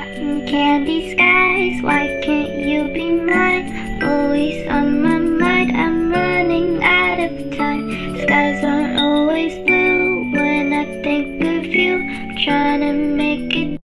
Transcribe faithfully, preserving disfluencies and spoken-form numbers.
cotton candy skies. Why can't you be mine? Always on my mind, I'm running out of time. Skies aren't always blue when I think of you. Trying to make it